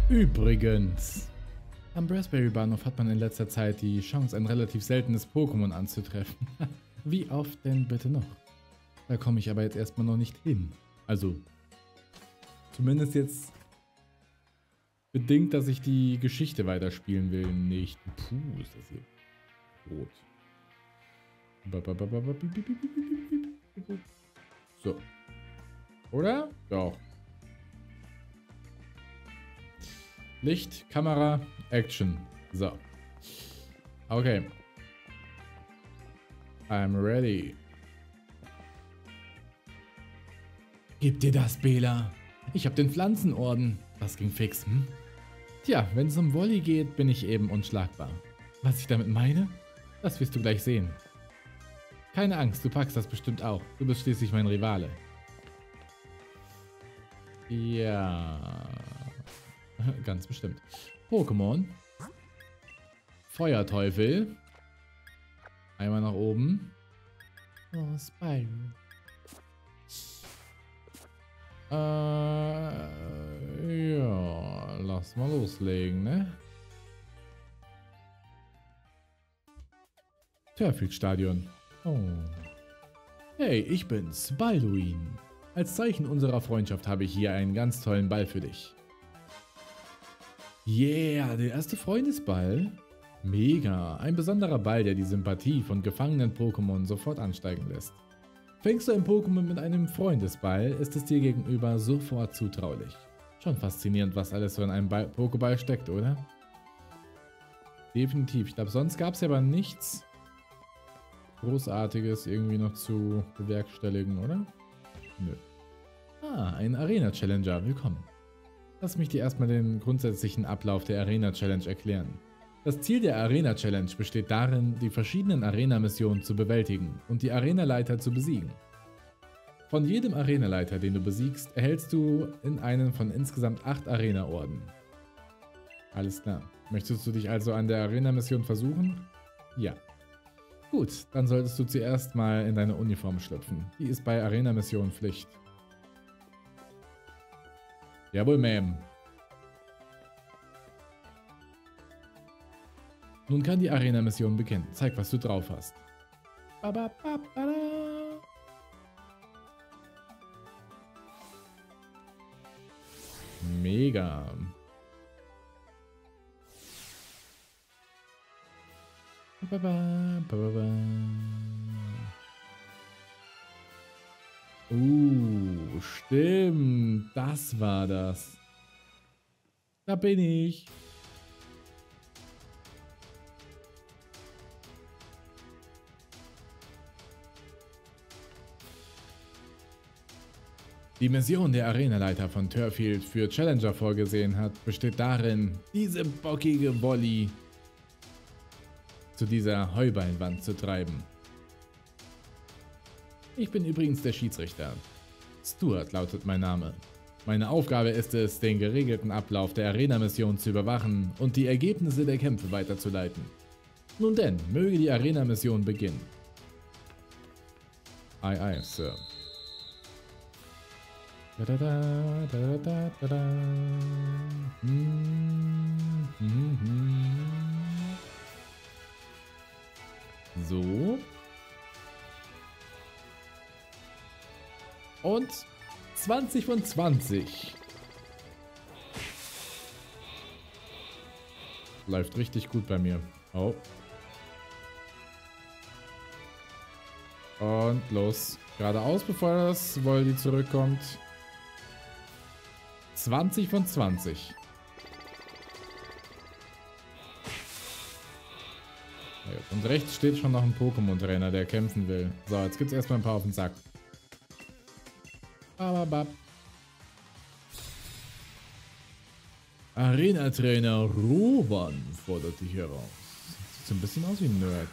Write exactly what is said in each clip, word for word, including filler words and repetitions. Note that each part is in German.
Übrigens, am Brassberry Bahnhof hat man in letzter Zeit die Chance, ein relativ seltenes Pokémon anzutreffen. Wie oft denn bitte noch? Da komme ich aber jetzt erstmal noch nicht hin. Also, zumindest jetzt bedingt, dass ich die Geschichte weiterspielen will, nicht. Puh, ist das hier rot. So. Oder? Doch. Licht, Kamera, Action. So. Okay. I'm ready. Gib dir das, Bela. Ich hab den Pflanzenorden. Das ging fix, hm? Tja, wenn es um Wolli geht, bin ich eben unschlagbar. Was ich damit meine? Das wirst du gleich sehen. Keine Angst, du packst das bestimmt auch. Du bist schließlich mein Rivale. Ja... Ganz bestimmt. Pokémon. Feuerteufel. Einmal nach oben. Oh, Spyro. Äh, ja, lass mal loslegen, ne? Turffield-Stadion. Oh. Hey, ich bin's, Balduin. Als Zeichen unserer Freundschaft habe ich hier einen ganz tollen Ball für dich. Yeah, der erste Freundesball. Mega, ein besonderer Ball, der die Sympathie von gefangenen Pokémon sofort ansteigen lässt. Fängst du ein Pokémon mit einem Freundesball, ist es dir gegenüber sofort zutraulich. Schon faszinierend, was alles so in einem Ball Pokéball steckt, oder? Definitiv. Ich glaube, sonst gab es ja aber nichts Großartiges irgendwie noch zu bewerkstelligen, oder? Nö. Ah, ein Arena-Challenger. Willkommen. Lass mich dir erstmal den grundsätzlichen Ablauf der Arena-Challenge erklären. Das Ziel der Arena-Challenge besteht darin, die verschiedenen Arena-Missionen zu bewältigen und die Arena-Leiter zu besiegen. Von jedem Arena-Leiter, den du besiegst, erhältst du in einen von insgesamt acht Arena-Orden. Alles klar. Möchtest du dich also an der Arena-Mission versuchen? Ja. Gut, dann solltest du zuerst mal in deine Uniform schlüpfen. Die ist bei Arena-Missionen Pflicht. Jawohl, Ma'am. Nun kann die Arena-Mission beginnen. Zeig, was du drauf hast. Ba, ba, ba, ba, da. Mega. Ba, ba, ba, ba, ba. Uh, stimmt. Das war das. Da bin ich. Die Mission der Arenaleiter von Turffield für Challenger vorgesehen hat, besteht darin, diese bockige Wolli zu dieser Heubeinwand zu treiben. Ich bin übrigens der Schiedsrichter. Stuart lautet mein Name. Meine Aufgabe ist es, den geregelten Ablauf der Arena-Mission zu überwachen und die Ergebnisse der Kämpfe weiterzuleiten. Nun denn, möge die Arena-Mission beginnen. Aye, aye, Sir. Da, da, da, da, da, da, da. Hm, hm, hm. So. Und zwanzig von zwanzig. Läuft richtig gut bei mir. Oh. Und los. Geradeaus, bevor das Voldi zurückkommt. zwanzig von zwanzig. Und rechts steht schon noch ein Pokémon-Trainer, der kämpfen will. So, jetzt gibt es erstmal ein paar auf den Sack. Bababab. Arena-Trainer Rowan fordert dich heraus. Sieht so ein bisschen aus wie ein Nerd.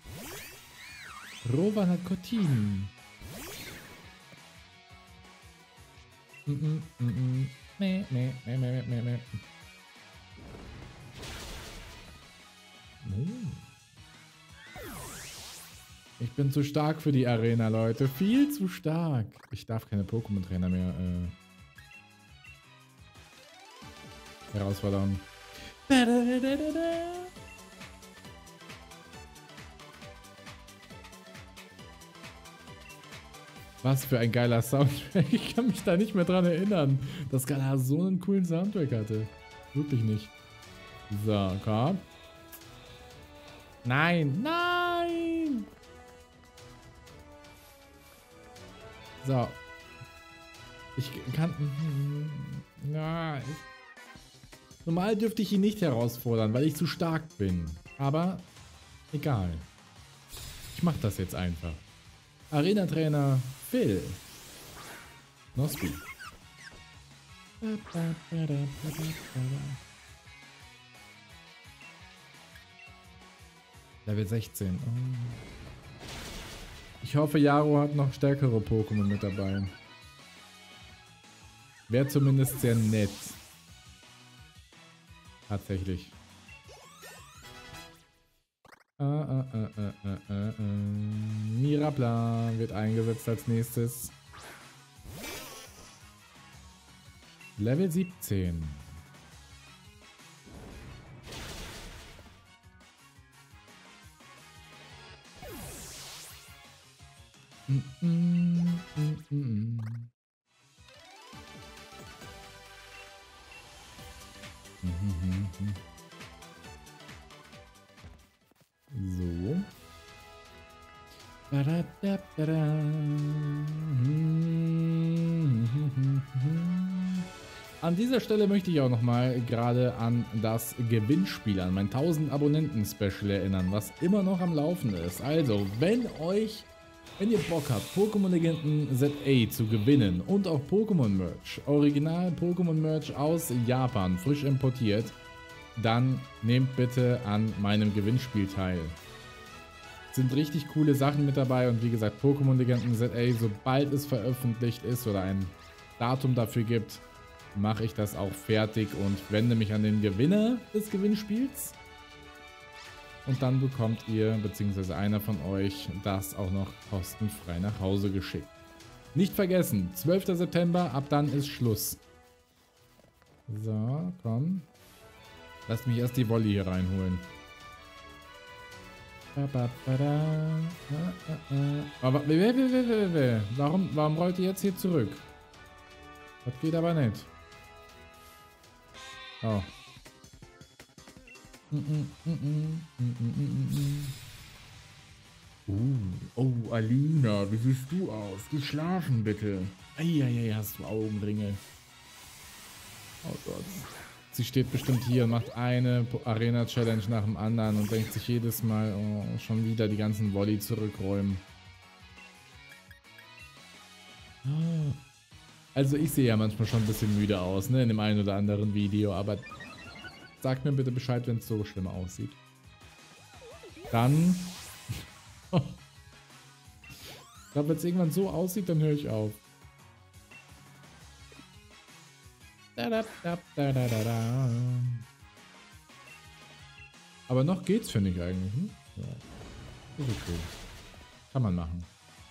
Rowan hat Cortin. Mm -mm, mm -mm. Meh, meh, meh, meh, meh, meh. Ich bin zu stark für die Arena, Leute. Viel zu stark. Ich darf keine Pokémon-Trainer mehr. Äh Herausforderung. Was für ein geiler Soundtrack. Ich kann mich da nicht mehr dran erinnern, dass Galar so einen coolen Soundtrack hatte. Wirklich nicht. So, komm. Nein, nein! So. Ich kann... Na, ich, normal dürfte ich ihn nicht herausfordern, weil ich zu stark bin. Aber egal. Ich mach das jetzt einfach. Arena-Trainer Phil. Nosby. Level sechzehn. Oh. Ich hoffe, Jaro hat noch stärkere Pokémon mit dabei. Wäre zumindest sehr nett. Tatsächlich. Uh, uh, uh, uh, uh, uh, uh. Mirabla wird eingesetzt als nächstes. Level siebzehn. Mm, mm, mm, mm. So. An dieser Stelle möchte ich auch nochmal gerade an das Gewinnspiel, an mein tausend Abonnenten-Special erinnern, was immer noch am Laufen ist. Also, wenn euch, wenn ihr Bock habt, Pokémon Legenden Z A zu gewinnen und auch Pokémon-Merch, Original Pokémon-Merch aus Japan, frisch importiert, dann nehmt bitte an meinem Gewinnspiel teil. Es sind richtig coole Sachen mit dabei und wie gesagt, Pokémon Legenden Z A, sobald es veröffentlicht ist oder ein Datum dafür gibt, mache ich das auch fertig und wende mich an den Gewinner des Gewinnspiels. Und dann bekommt ihr, beziehungsweise einer von euch, das auch noch kostenfrei nach Hause geschickt. Nicht vergessen, zwölfter September, ab dann ist Schluss. So, komm. Lasst mich erst die Volley hier reinholen. Aber warum, warum rollt ihr jetzt hier zurück? Das geht aber nicht. Oh. Uh, oh, Alina, wie siehst du aus? Geh schlafen, bitte. Eieiei, hast du Augenringe. Oh Gott. Sie steht bestimmt hier und macht eine Arena-Challenge nach dem anderen und denkt sich jedes Mal, oh, schon wieder die ganzen Volley zurückräumen. Also ich sehe ja manchmal schon ein bisschen müde aus, ne, in dem einen oder anderen Video, aber sagt mir bitte Bescheid, wenn es so schlimm aussieht. Dann... ich glaube, wenn es irgendwann so aussieht, dann höre ich auf. Aber noch geht's, finde ich eigentlich. Hm? Ja. Ist okay. Kann man machen.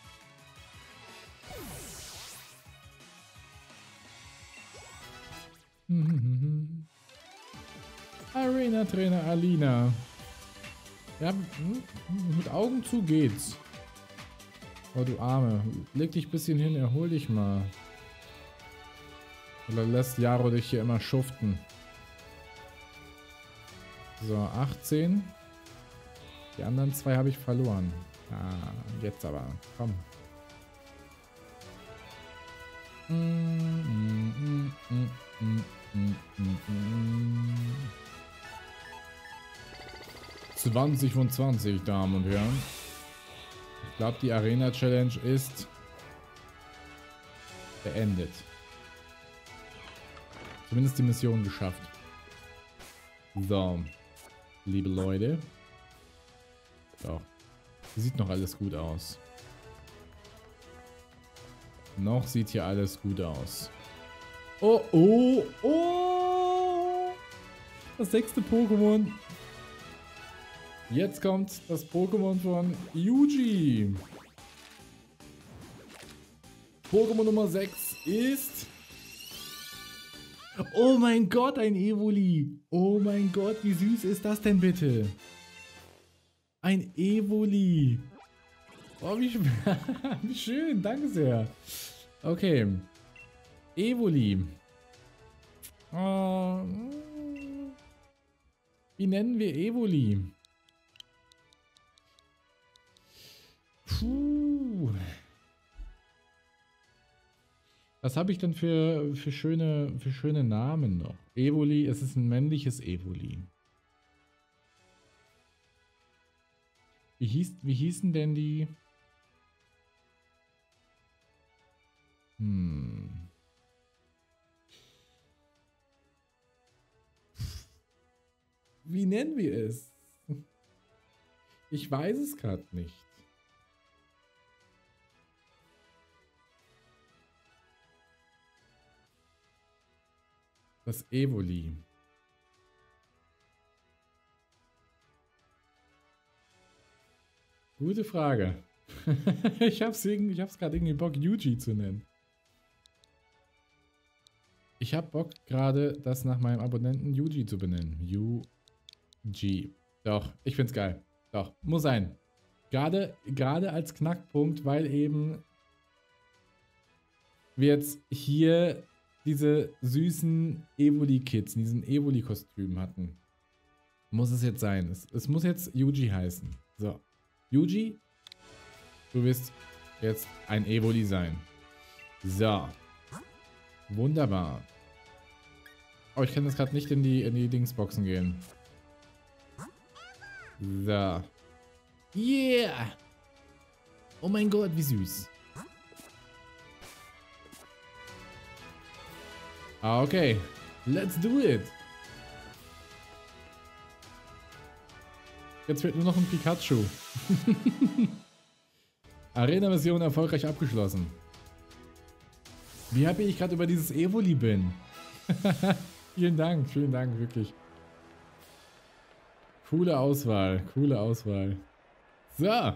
Arena-Trainer Alina. Ja, mit Augen zu geht's. Oh, du Arme. Leg dich ein bisschen hin, erhol dich mal. Oder lässt Jaro dich hier immer schuften. So, achtzehn. Die anderen zwei habe ich verloren. Ah, jetzt aber. Komm. zwanzig von zwanzig, Damen und Herren. Ich glaube, die Arena-Challenge ist beendet. Zumindest die Mission geschafft. So, liebe Leute. So, sieht noch alles gut aus. Noch sieht hier alles gut aus. Oh, oh, oh! Das sechste Pokémon. Jetzt kommt das Pokémon von Yuji. Pokémon Nummer sechs ist... Oh mein Gott, ein Evoli. Oh mein Gott, wie süß ist das denn bitte? Ein Evoli. Oh, wie, wie schön. Danke sehr. Okay. Evoli. Oh. Wie nennen wir Evoli? Puh. Was habe ich denn für, für, schöne, für schöne Namen noch? Evoli, es ist ein männliches Evoli. Wie, hieß, wie hießen denn die? Hm. Wie nennen wir es? Ich weiß es gerade nicht. Das Evoli. Gute Frage. ich hab's, ich hab's gerade irgendwie Bock, Yuji zu nennen. Ich hab Bock gerade, das nach meinem Abonnenten Yuji zu benennen. Yuji. Doch, ich find's geil. Doch, muss sein. Gerade, gerade als Knackpunkt, weil eben wir jetzt hier diese süßen Evoli-Kids in diesen Evoli-Kostümen hatten. Muss es jetzt sein. Es, es muss jetzt Yuji heißen. So. Yuji, du wirst jetzt ein Evoli sein. So. Wunderbar. Oh, ich kann jetzt gerade nicht in die, in die Dingsboxen gehen. So. Yeah! Oh mein Gott, wie süß. Okay. Let's do it. Jetzt fehlt nur noch ein Pikachu. Arena-Mission erfolgreich abgeschlossen. Wie happy ich gerade über dieses Evoli bin. Vielen Dank, vielen Dank, wirklich. Coole Auswahl, coole Auswahl. So.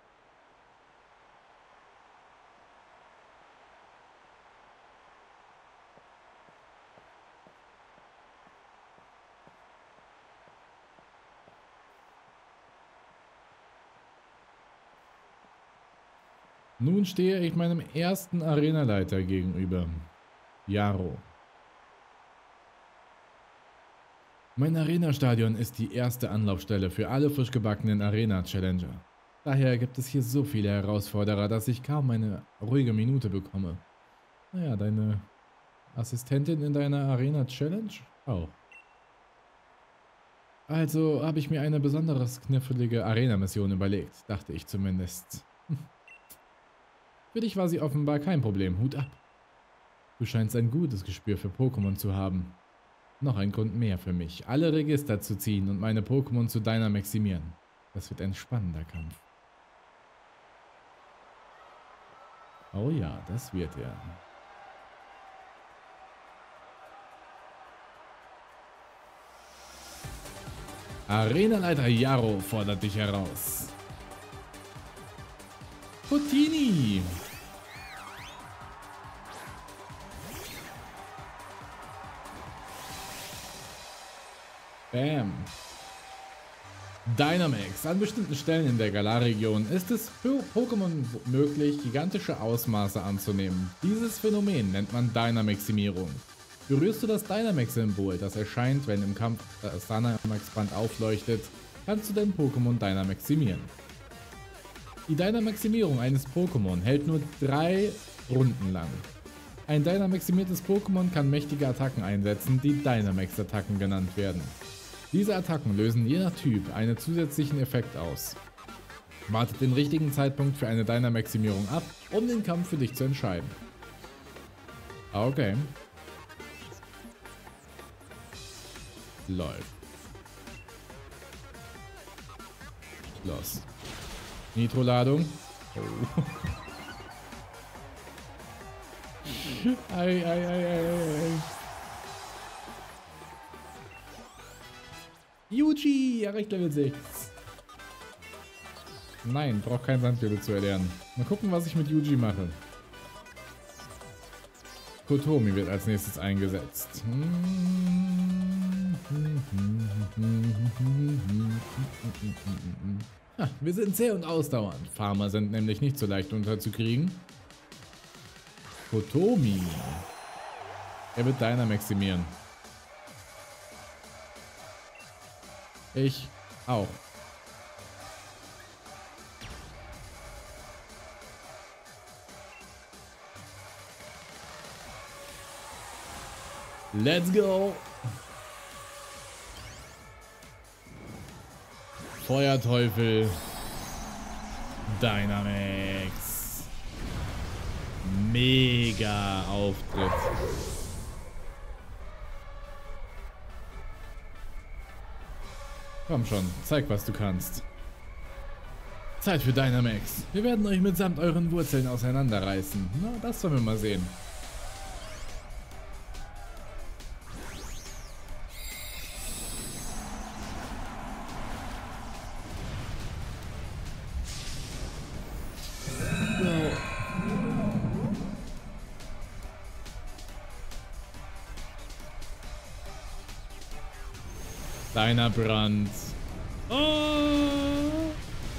Nun stehe ich meinem ersten Arenaleiter gegenüber. Jaro. Mein Arena-Stadion ist die erste Anlaufstelle für alle frisch gebackenen Arena-Challenger. Daher gibt es hier so viele Herausforderer, dass ich kaum eine ruhige Minute bekomme. Naja, deine Assistentin in deiner Arena-Challenge? Auch. Also habe ich mir eine besonders knifflige Arena-Mission überlegt, dachte ich zumindest. Für dich war sie offenbar kein Problem, Hut ab. Du scheinst ein gutes Gespür für Pokémon zu haben. Noch ein Grund mehr für mich, alle Register zu ziehen und meine Pokémon zu Dynamaximieren. Das wird ein spannender Kampf. Oh ja, das wird er. Arenaleiter Jaro fordert dich heraus. Potini! Bam. Dynamax. An bestimmten Stellen in der Galar-Region ist es für Pokémon möglich, gigantische Ausmaße anzunehmen. Dieses Phänomen nennt man Dynamaximierung. Berührst du das Dynamax-Symbol, das erscheint, wenn im Kampf das Dynamax-Band aufleuchtet, kannst du dein Pokémon Dynamaximieren. Die Dynamaximierung eines Pokémon hält nur drei Runden lang. Ein Dynamaximiertes Pokémon kann mächtige Attacken einsetzen, die Dynamax-Attacken genannt werden. Diese Attacken lösen je nach Typ einen zusätzlichen Effekt aus. Wartet den richtigen Zeitpunkt für eine Dynamaximierung ab, um den Kampf für dich zu entscheiden. Okay. Läuft. Los. Nitro-Ladung. Oh. Ei, ei, ei, ei, ei. Yuji, erreicht Level sechs. Nein, braucht kein Sandlevel zu erlernen. Mal gucken, was ich mit Yuji mache. Kotomi wird als nächstes eingesetzt. Ha, wir sind zäh und ausdauernd. Farmer sind nämlich nicht so leicht unterzukriegen. Kotomi. Er wird deiner maximieren. Ich auch. Let's go! Feuerteufel. Dynamax. Mega Auftritt. Komm schon, zeig, was du kannst. Zeit für Dynamax. Wir werden euch mitsamt euren Wurzeln auseinanderreißen. Na, das sollen wir mal sehen. Deiner Brand. Oh.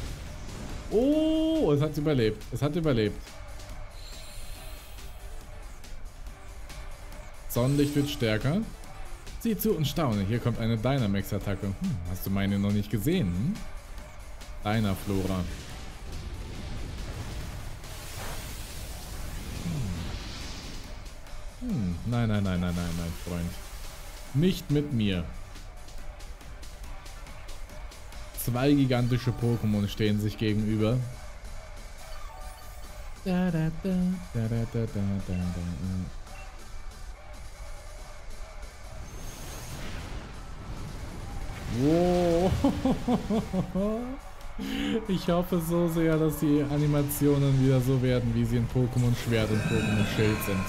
Oh, es hat überlebt. Es hat überlebt. Sonnenlicht wird stärker. Sieh zu und staune. Hier kommt eine Dynamax-Attacke. Hm, hast du meine noch nicht gesehen? Hm? Deiner Flora. Hm. Hm. Nein, nein, nein, nein, nein, mein Freund. Nicht mit mir. Zwei gigantische Pokémon stehen sich gegenüber. Da, da, da, da, da, da, da, da. Wow. Ich hoffe so sehr, dass die Animationen wieder so werden, wie sie in Pokémon Schwert und Pokémon Schild sind.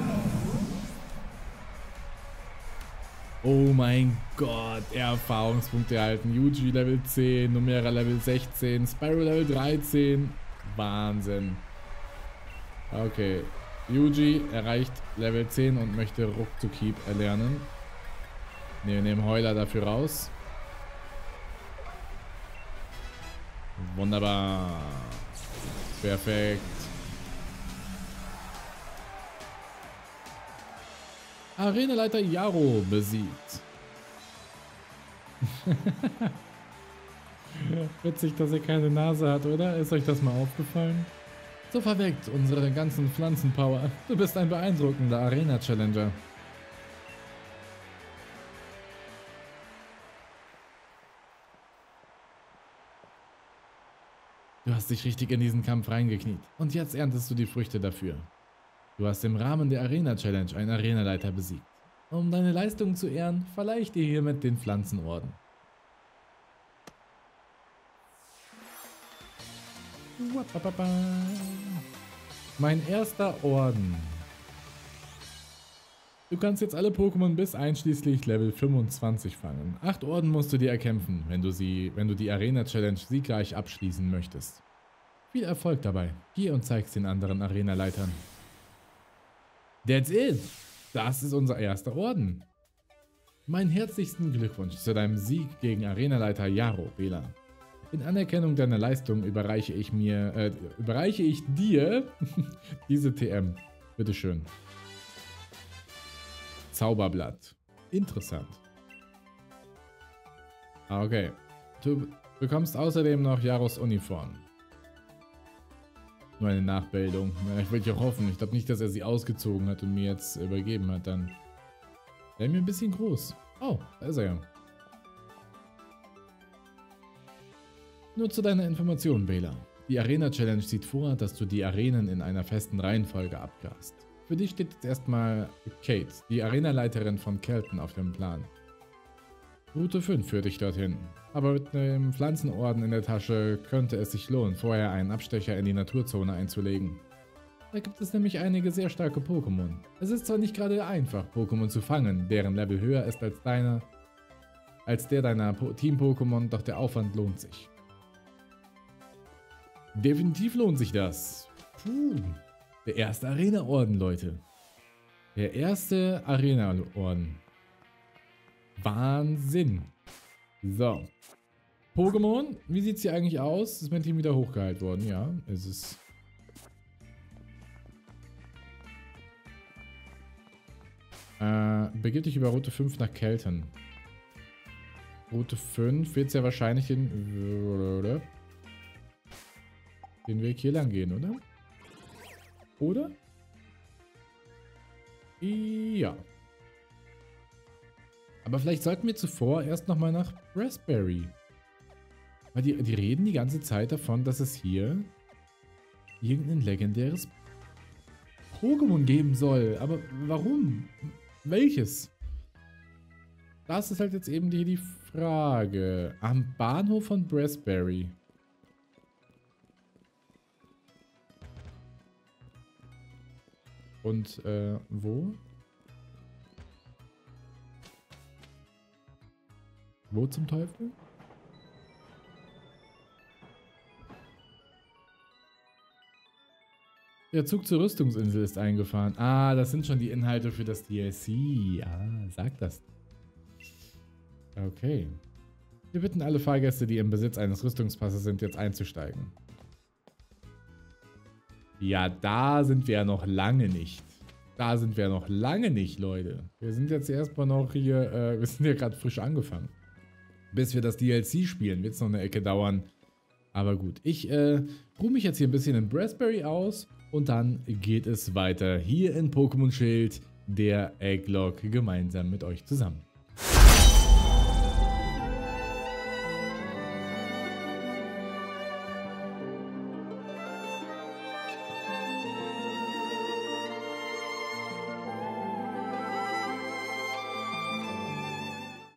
Oh mein Gott, Erfahrungspunkte erhalten. Yuji Level zehn, Numera Level sechzehn, Spyro Level dreizehn. Wahnsinn. Okay, Yuji erreicht Level zehn und möchte Ruckzuckieb erlernen. Wir nehmen Heuler dafür raus. Wunderbar. Perfekt. Arenaleiter Jaro besiegt. Witzig, dass er keine Nase hat, oder? Ist euch das mal aufgefallen? So verweckt unsere ganzen Pflanzenpower. Du bist ein beeindruckender Arena-Challenger. Du hast dich richtig in diesen Kampf reingekniet. Und jetzt erntest du die Früchte dafür. Du hast im Rahmen der Arena-Challenge einen Arenaleiter besiegt. Um deine Leistungen zu ehren, verleihe ich dir hiermit den Pflanzenorden. Mein erster Orden. Du kannst jetzt alle Pokémon bis einschließlich Level fünfundzwanzig fangen. Acht Orden musst du dir erkämpfen, wenn du, sie, wenn du die Arena-Challenge siegreich abschließen möchtest. Viel Erfolg dabei. Geh und zeig's den anderen Arenaleitern. That's it. Das ist unser erster Orden. Meinen herzlichsten Glückwunsch zu deinem Sieg gegen Arenaleiter Jaro, Bela. In Anerkennung deiner Leistung überreiche ich mir, äh, überreiche ich dir diese T M. Bitteschön. Zauberblatt. Interessant. Okay. Du bekommst außerdem noch Jaros Uniform. Nur eine Nachbildung. Ja, ich wollte ja hoffen. Ich glaube nicht, dass er sie ausgezogen hat und mir jetzt übergeben hat. Dann wäre mir ein bisschen groß. Oh, da ist er ja. Nur zu deiner Information, Bela. Die Arena-Challenge sieht vor, dass du die Arenen in einer festen Reihenfolge abgrast. Für dich steht jetzt erstmal Kate, die Arenaleiterin von Kelton, auf dem Plan. Route fünf führt dich dorthin. Aber mit einem Pflanzenorden in der Tasche könnte es sich lohnen, vorher einen Abstecher in die Naturzone einzulegen. Da gibt es nämlich einige sehr starke Pokémon. Es ist zwar nicht gerade einfach, Pokémon zu fangen, deren Level höher ist als deiner, als der deiner Team-Pokémon, doch der Aufwand lohnt sich. Definitiv lohnt sich das. Puh, der erste Arena-Orden, Leute. Der erste Arena-Orden. Wahnsinn. So. Pokémon, wie sieht es hier eigentlich aus? Ist mein Team wieder hochgehalten worden? Ja, ist es. Äh, begib dich über Route fünf nach Kelton. Route fünf wird es ja wahrscheinlich den, den Weg hier lang gehen, oder? Oder? Ja. Aber vielleicht sollten wir zuvor erst nochmal nach Raspberry. Weil die, die reden die ganze Zeit davon, dass es hier irgendein legendäres Pokémon geben soll. Aber warum? Welches? Das ist halt jetzt eben die, die Frage. Am Bahnhof von Raspberry. Und, äh, wo? Wo zum Teufel? Der Zug zur Rüstungsinsel ist eingefahren. Ah, das sind schon die Inhalte für das D L C. Ah, sag das. Okay. Wir bitten alle Fahrgäste, die im Besitz eines Rüstungspasses sind, jetzt einzusteigen. Ja, da sind wir ja noch lange nicht. Da sind wir ja noch lange nicht, Leute. Wir sind jetzt erstmal noch hier, äh, wir sind ja gerade frisch angefangen. Bis wir das D L C spielen, wird es noch eine Ecke dauern. Aber gut, ich äh, ruhe mich jetzt hier ein bisschen in Raspberry aus und dann geht es weiter hier in Pokémon Schild, der Egglocke, gemeinsam mit euch zusammen.